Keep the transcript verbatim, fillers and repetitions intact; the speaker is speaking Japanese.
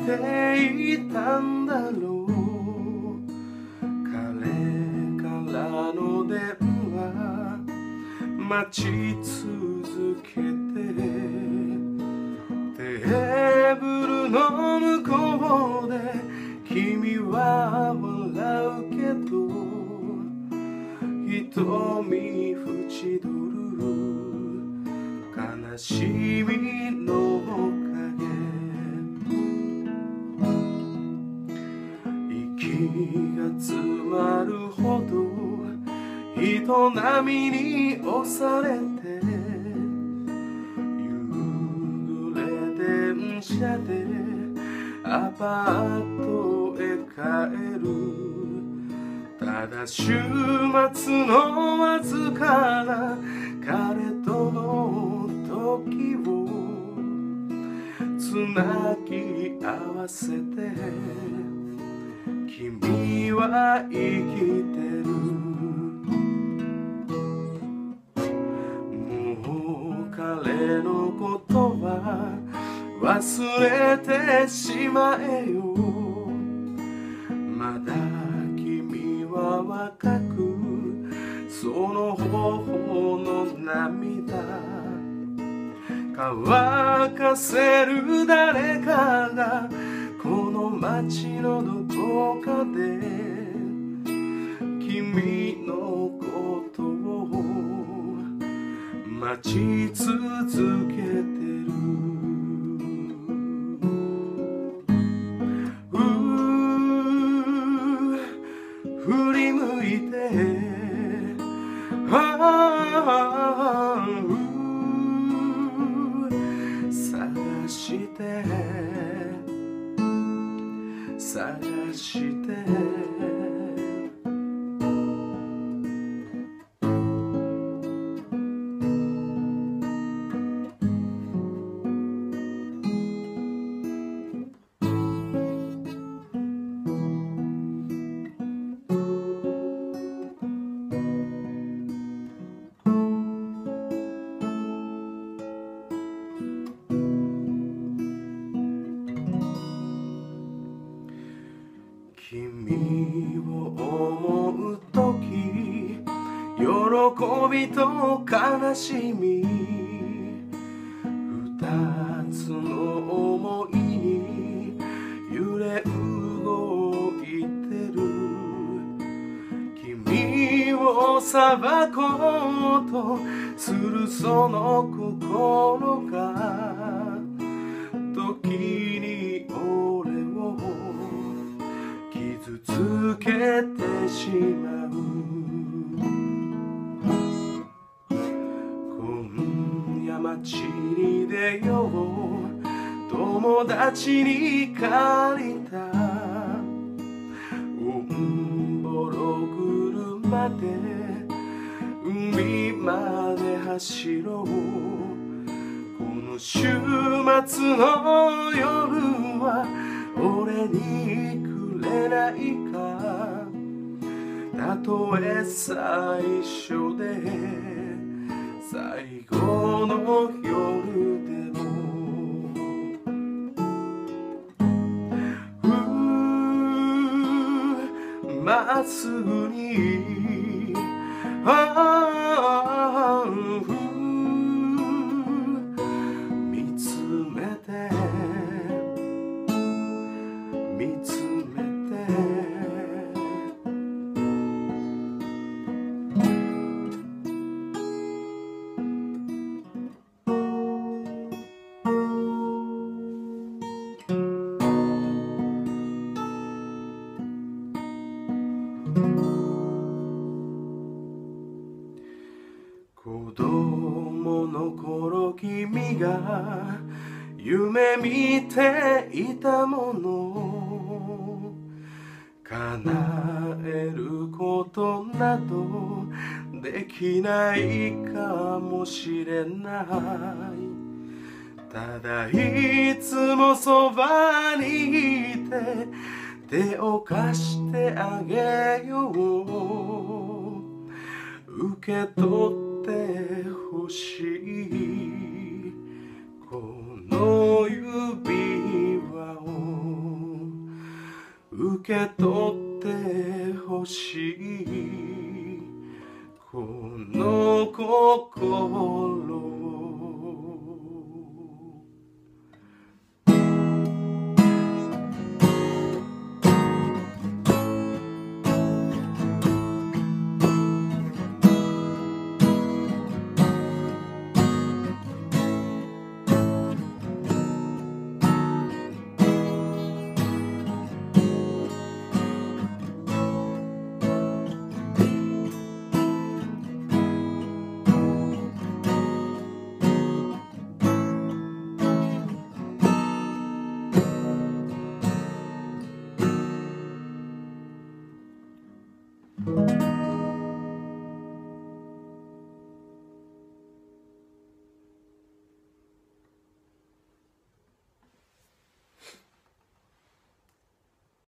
ていたんだろう。彼からの電話待ち続けて、テーブルの向こうで君は笑うけど、瞳縁取る悲しみの影、息が詰まるほど人波に押されて、夕暮れ電車でアパートへ帰る。ただ週末のわずかな彼との時をつなぎ合わせて、君は生きてる。もう彼のことは忘れてしまえよ。まだ君は若く、その頬の涙乾かせる誰かがこの街のどこかで君のことを待ち続けてる。振り向いてああ探して探して君を思うとき、喜びと悲しみ二つの想いに揺れ動いてる。君を裁こうとするその心が時に俺を傷つけてしまう。今夜街に出よう、友達に借りたオンボロ車で海まで走ろう。この週末の夜は俺にくれないか。たとえ最初で最後の夜でもまっすぐにああ見つめて見つめて子供の頃君が夢見ていたもの叶えることなどできないかもしれない。ただいつもそばにいて手を貸してあげよう。受け取ってほしいこの指輪を受け取ってほしいこの心「